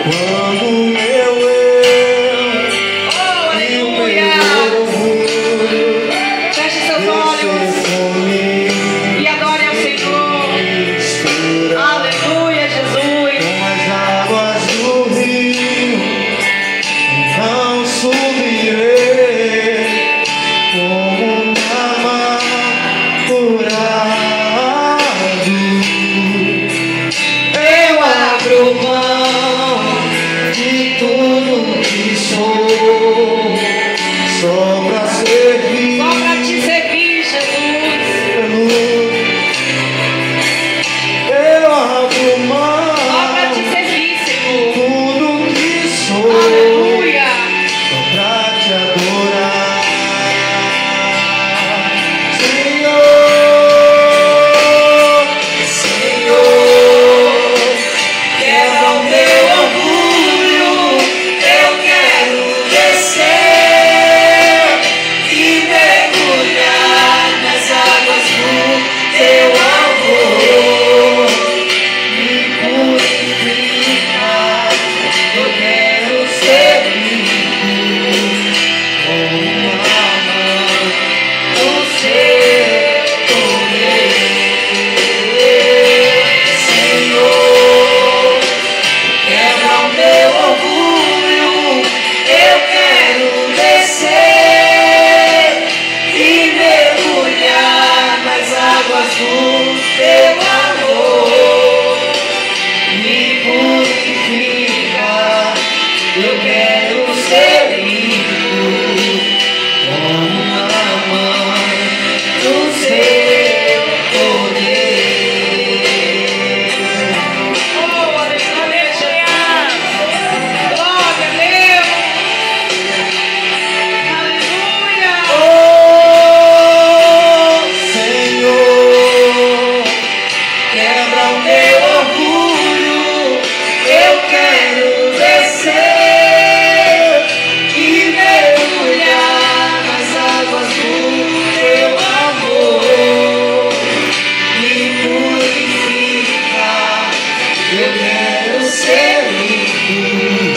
Quando meu eu e o meu orgulho feche seus olhos e adore ao Senhor. Aleluia, Jesus. Com as águas do rio não subirei, como uma curado. Eu abro mão de tudo que sou, só pra servir. Só pra te servir, Jesus. Eu abro mão Só pra te servir, Senhor. tudo que sou, Aleluia. só pra te adorar, Senhor. Senhor, quebra o meu orgulho, eu quero descer e mergulhar nas águas do teu amor. Me purificar, eu quero ser limpo com uma mão do seu poder. Senhor, quebra o meu orgulho, eu quero descer e mergulhar nas águas do teu amor. Me purificar, eu quero ser limpo com uma mão do seu poder. Oh, aleluia. Glória a Deus. Aleluia. Oh, Senhor, quebra o meu orgulho, eu quero descer e mergulhar nas águas do teu amor. Me purificar, eu quero ser limpo